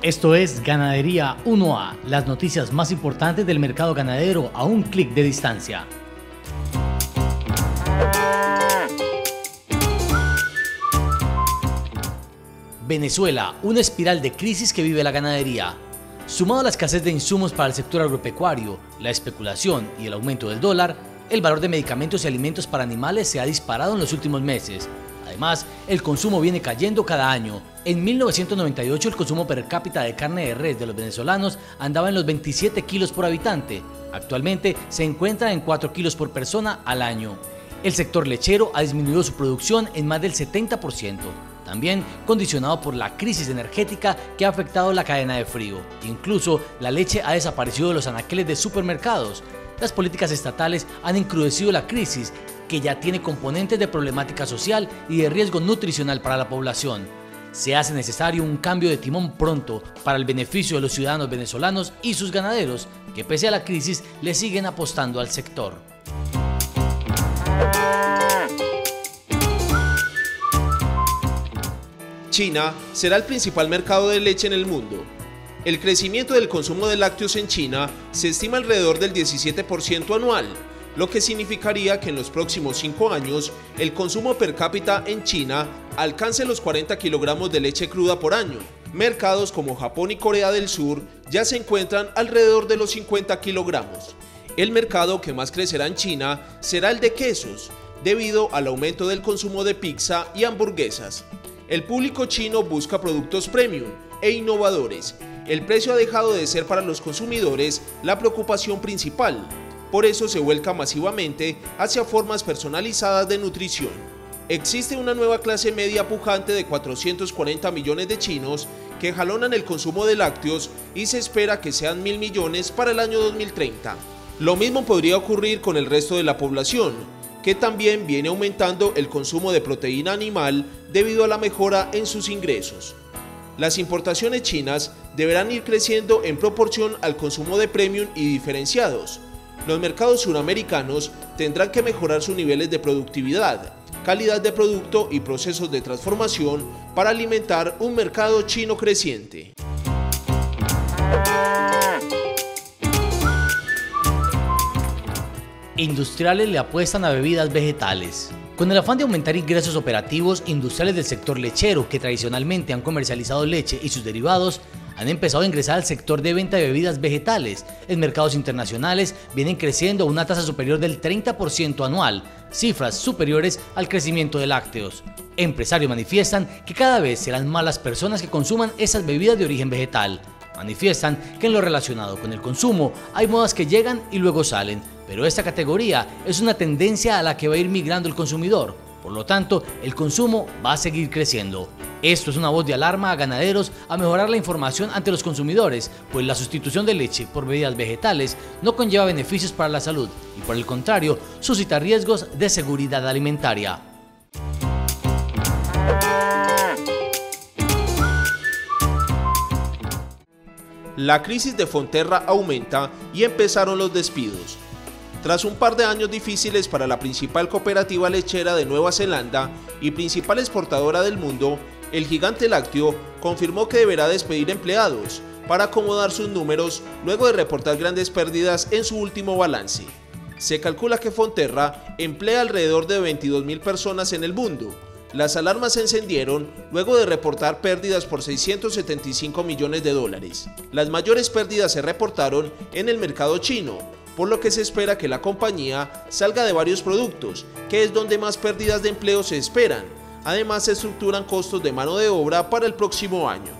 Esto es Ganadería 1A, las noticias más importantes del mercado ganadero a un clic de distancia. Venezuela, una espiral de crisis que vive la ganadería. Sumado a la escasez de insumos para el sector agropecuario, la especulación y el aumento del dólar, el valor de medicamentos y alimentos para animales se ha disparado en los últimos meses. Además, el consumo viene cayendo cada año. En 1998 el consumo per cápita de carne de res de los venezolanos andaba en los 27 kilos por habitante. Actualmente se encuentra en 4 kilos por persona al año. El sector lechero ha disminuido su producción en más del 70%, también condicionado por la crisis energética que ha afectado la cadena de frío. Incluso la leche ha desaparecido de los anaqueles de supermercados. Las políticas estatales han encrudecido la crisis, que ya tiene componentes de problemática social y de riesgo nutricional para la población. Se hace necesario un cambio de timón pronto para el beneficio de los ciudadanos venezolanos y sus ganaderos, que pese a la crisis le siguen apostando al sector. China será el principal mercado de leche en el mundo. El crecimiento del consumo de lácteos en China se estima alrededor del 17% anual, lo que significaría que en los próximos 5 años el consumo per cápita en China alcance los 40 kilogramos de leche cruda por año. Mercados como Japón y Corea del Sur ya se encuentran alrededor de los 50 kilogramos. El mercado que más crecerá en China será el de quesos, debido al aumento del consumo de pizza y hamburguesas. El público chino busca productos premium e innovadores. El precio ha dejado de ser para los consumidores la preocupación principal. Por eso se vuelca masivamente hacia formas personalizadas de nutrición. Existe una nueva clase media pujante de 440 millones de chinos que jalonan el consumo de lácteos y se espera que sean 1.000 millones para el año 2030. Lo mismo podría ocurrir con el resto de la población, que también viene aumentando el consumo de proteína animal debido a la mejora en sus ingresos. Las importaciones chinas deberán ir creciendo en proporción al consumo de premium y diferenciados. Los mercados suramericanos tendrán que mejorar sus niveles de productividad, calidad de producto y procesos de transformación para alimentar un mercado chino creciente. Industriales le apuestan a bebidas vegetales. Con el afán de aumentar ingresos operativos, industriales del sector lechero, que tradicionalmente han comercializado leche y sus derivados, han empezado a ingresar al sector de venta de bebidas vegetales. En mercados internacionales vienen creciendo a una tasa superior del 30% anual, cifras superiores al crecimiento de lácteos. Empresarios manifiestan que cada vez serán más las personas que consuman esas bebidas de origen vegetal. Manifiestan que en lo relacionado con el consumo hay modas que llegan y luego salen, pero esta categoría es una tendencia a la que va a ir migrando el consumidor. Por lo tanto, el consumo va a seguir creciendo. Esto es una voz de alarma a ganaderos a mejorar la información ante los consumidores, pues la sustitución de leche por bebidas vegetales no conlleva beneficios para la salud y, por el contrario, suscita riesgos de seguridad alimentaria. La crisis de Fonterra aumenta y empezaron los despidos. Tras un par de años difíciles para la principal cooperativa lechera de Nueva Zelanda y principal exportadora del mundo, el gigante lácteo confirmó que deberá despedir empleados para acomodar sus números luego de reportar grandes pérdidas en su último balance. Se calcula que Fonterra emplea alrededor de 22.000 personas en el mundo. Las alarmas se encendieron luego de reportar pérdidas por 675 millones de dólares. Las mayores pérdidas se reportaron en el mercado chino, por lo que se espera que la compañía salga de varios productos, que es donde más pérdidas de empleo se esperan. Además, se estructuran costos de mano de obra para el próximo año.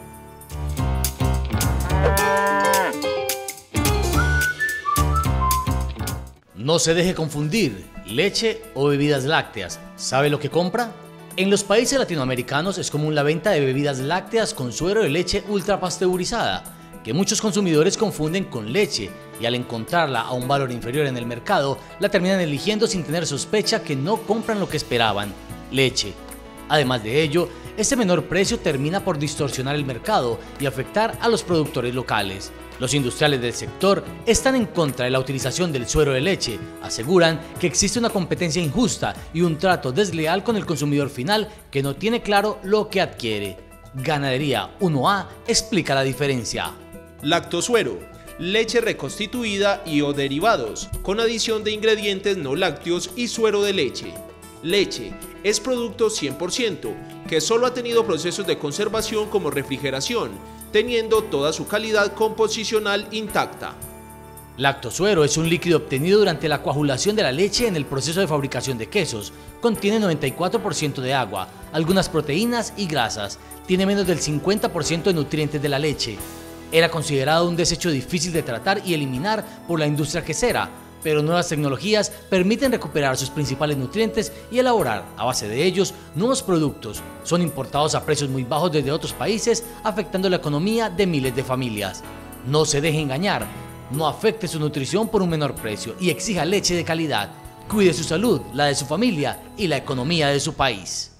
No se deje confundir, leche o bebidas lácteas. ¿Sabe lo que compra? En los países latinoamericanos es común la venta de bebidas lácteas con suero de leche ultrapasteurizada, que muchos consumidores confunden con leche y al encontrarla a un valor inferior en el mercado, la terminan eligiendo sin tener sospecha que no compran lo que esperaban, leche. Además de ello, este menor precio termina por distorsionar el mercado y afectar a los productores locales. Los industriales del sector están en contra de la utilización del suero de leche, aseguran que existe una competencia injusta y un trato desleal con el consumidor final que no tiene claro lo que adquiere. Ganadería 1A explica la diferencia. Lactosuero, leche reconstituida y o derivados, con adición de ingredientes no lácteos y suero de leche. Leche es producto 100%, que solo ha tenido procesos de conservación como refrigeración, teniendo toda su calidad composicional intacta. Lactosuero es un líquido obtenido durante la coagulación de la leche en el proceso de fabricación de quesos. Contiene 94% de agua, algunas proteínas y grasas. Tiene menos del 50% de nutrientes de la leche. Era considerado un desecho difícil de tratar y eliminar por la industria quesera, pero nuevas tecnologías permiten recuperar sus principales nutrientes y elaborar, a base de ellos, nuevos productos. Son importados a precios muy bajos desde otros países, afectando la economía de miles de familias. No se deje engañar. No afecte su nutrición por un menor precio y exija leche de calidad. Cuide su salud, la de su familia y la economía de su país.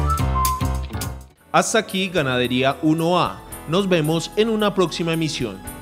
Hasta aquí Ganadería 1A. Nos vemos en una próxima emisión.